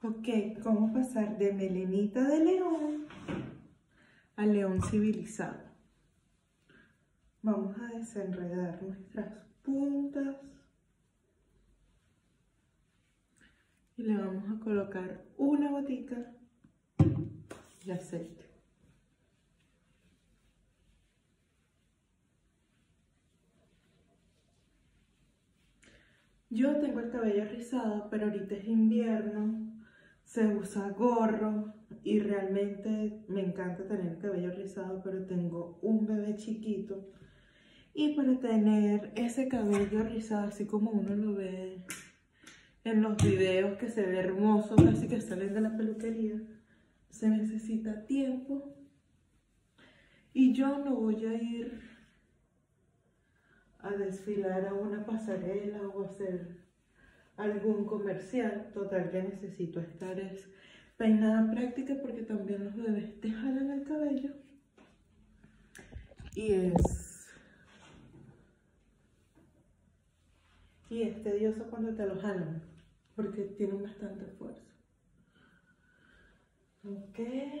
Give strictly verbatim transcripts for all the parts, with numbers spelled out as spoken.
Ok, ¿cómo pasar de melenita de león a león civilizado? Vamos a desenredar nuestras puntas y le vamos a colocar una gotica de aceite. Yo tengo el cabello rizado, pero ahorita es invierno, se usa gorro y realmente me encanta tener el cabello rizado, pero tengo un bebé chiquito. Y para tener ese cabello rizado, así como uno lo ve en los videos que se ve hermoso, casi que salen de la peluquería, se necesita tiempo. Y yo no voy a ir a desfilar a una pasarela o a hacer algún comercial. Total, que necesito estar es peinada práctica porque también los bebés te jalan el cabello. Y es... Y es tedioso cuando te lo jalan porque tienen bastante esfuerzo. Ok.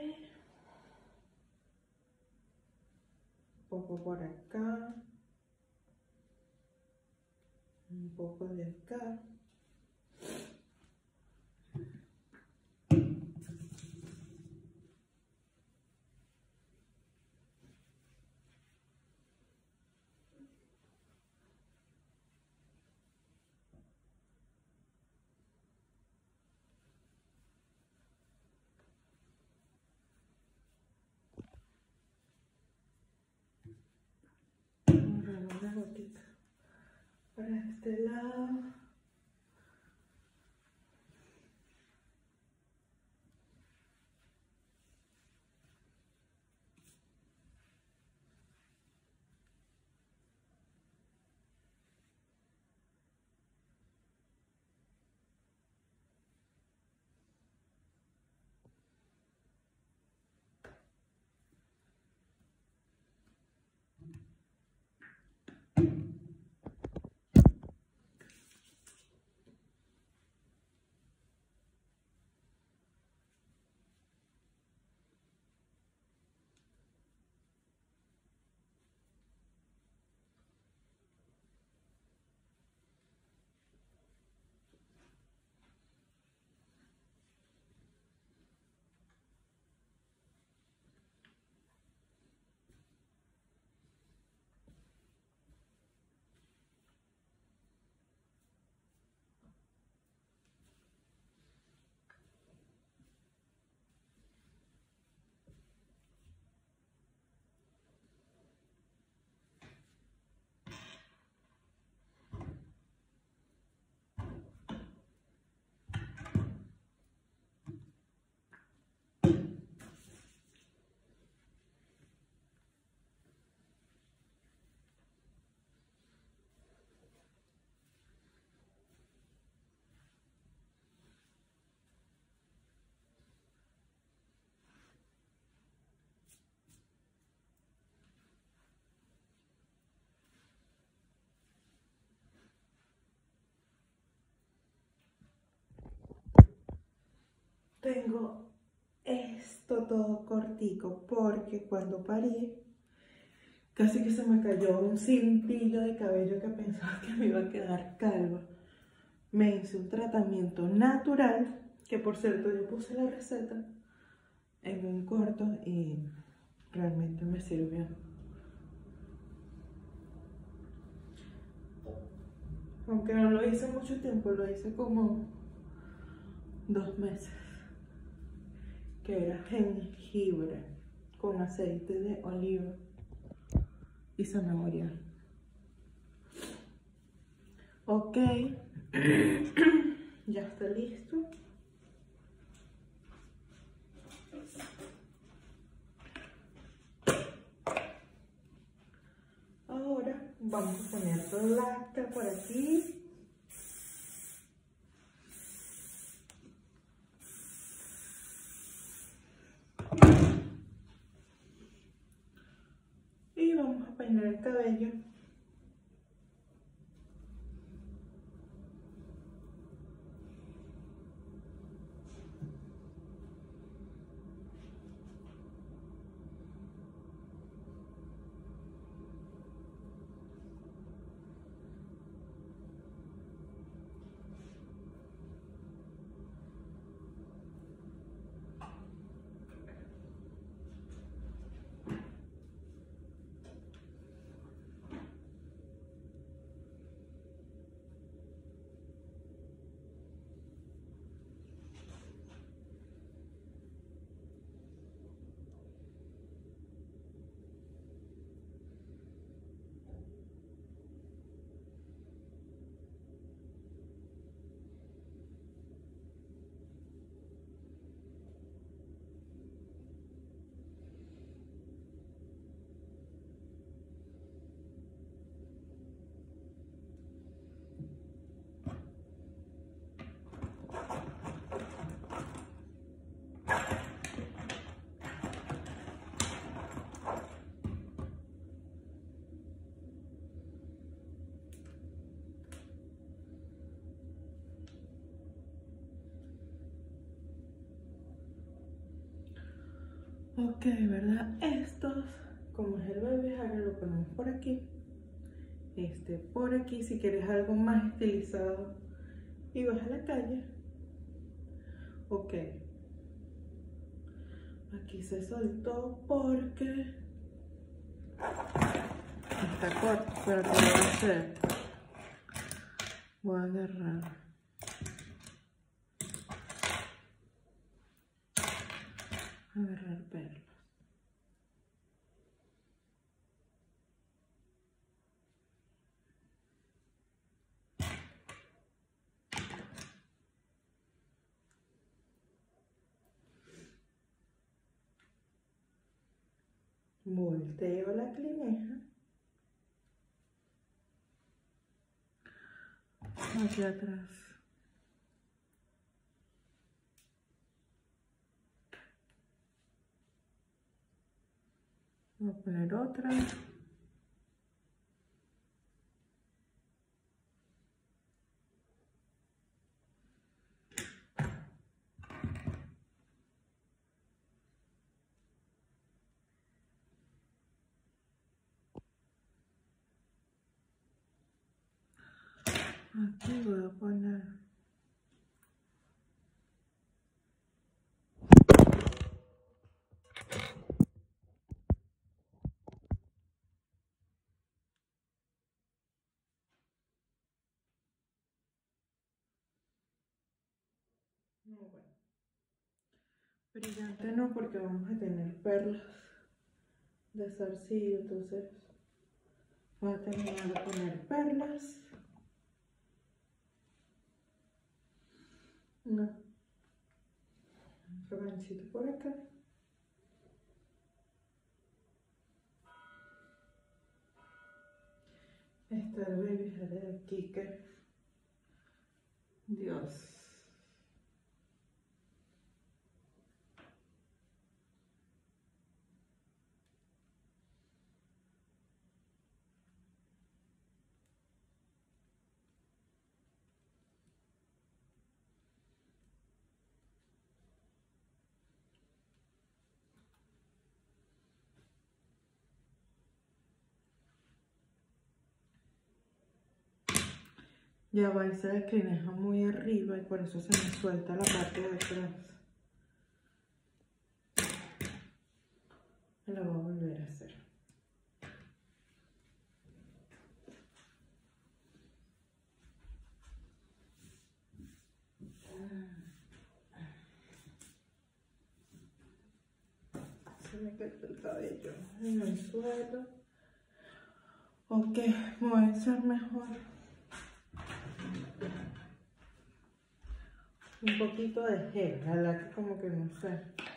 Un poco por acá. Un poco de acá. Una gotita para este lado. Tengo esto todo cortico porque cuando parí casi que se me cayó un cintillo de cabello que pensaba que me iba a quedar calva. Me hice un tratamiento natural, que por cierto yo puse la receta en un corto y realmente me sirvió. Aunque no lo hice mucho tiempo, lo hice como dos meses. Que era jengibre con aceite de oliva y zanahoria. Ok, ya está listo. Ahora vamos a poner láctea por aquí. Y vamos a peinar el cabello. Ok, ¿verdad? Estos, como es el baby hair, lo ponemos por aquí. Este por aquí, si quieres algo más estilizado y vas a la calle. Ok. Aquí se soltó porque está corto, pero ¿qué voy a hacer? Voy a agarrar. Agarrar perlas. Volteo la clineja hacia atrás. Voy a poner otra. Aquí voy a poner no, bueno. Brillante no, porque vamos a tener perlas de zarcillo, entonces voy a terminar de poner perlas. No. Otro ganchito por acá. Está el baby hair de aquí que... Dios. Ya va, y se declineja muy arriba y por eso se me suelta la parte de atrás. Me la voy a volver a hacer. Se me quedó el cabello en el suelo. Ok, voy a hacer mejor un poquito de gel, a la que como que no sé.